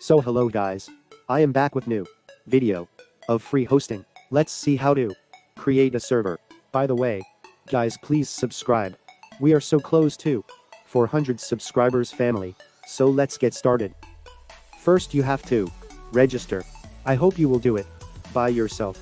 So hello guys. I am back with new video of free hosting. Let's see how to create a server. By the way, guys, please subscribe. We are so close to 400 subscribers family. So let's get started. First you have to register. I hope you will do it by yourself.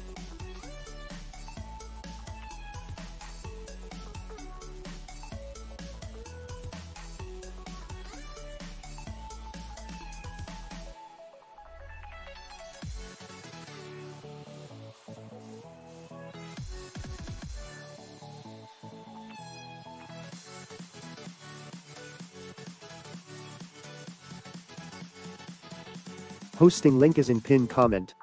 Hosting link is in pinned comment.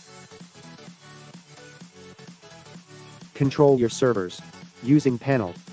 Control your servers using panel.